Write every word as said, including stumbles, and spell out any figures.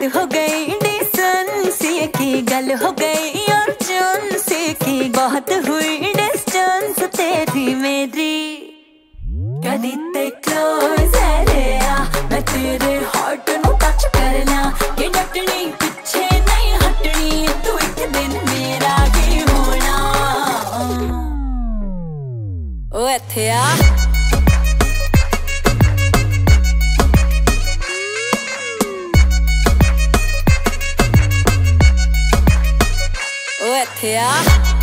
हो गई डिसेंसी की, गल हो गई अर्जेंसी की, बहुत हुई डिस्टेंस तेरी मेरी। कदी ते क्लोज है आ, मैं तेरे हार्ट नू टच करना, कि डटनी पिछे नहीं हटनी, तू एक दिन मेरा ही होना। ओ इत्थे आ ओ इत्थे आ